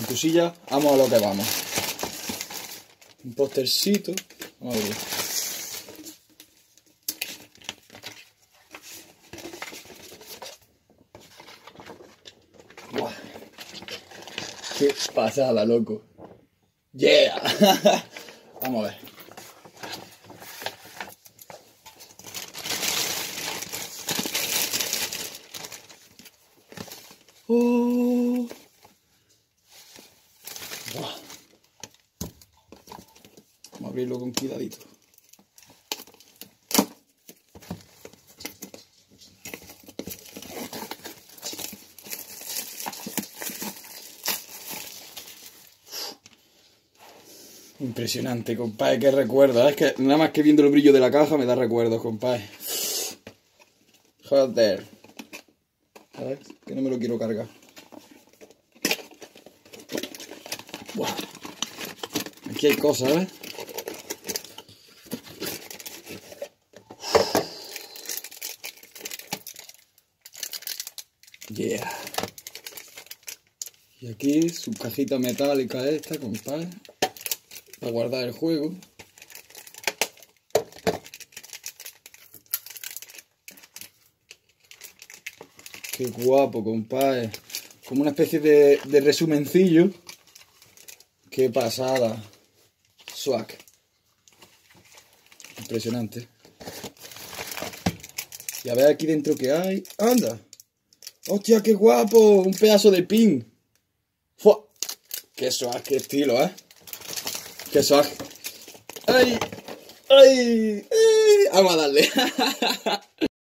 En tu silla, vamos a lo que vamos. Un postercito. Vamos a ver. Buah. Qué pasada, loco. Yeah. Vamos a ver. Oh. Buah. Vamos a abrirlo con cuidadito. Impresionante, compadre, qué recuerdo. Es que nada más que viendo el brillo de la caja me da recuerdos, compadre. Joder. A ver, que no me lo quiero cargar. Buah. Aquí hay cosas, ¿eh? Yeah. Y aquí su cajita metálica esta, compadre. Para guardar el juego. Qué guapo, compadre. Como una especie de resumencillo. Qué pasada. Swag. Impresionante. Y a ver aquí dentro qué hay. ¡Anda! ¡Hostia, qué guapo! Un pedazo de pin. ¡Fua! ¡Qué swag, qué estilo, eh! ¡Qué swag! ¡Ay! ¡Ay! ¡Ay! Vamos a darle.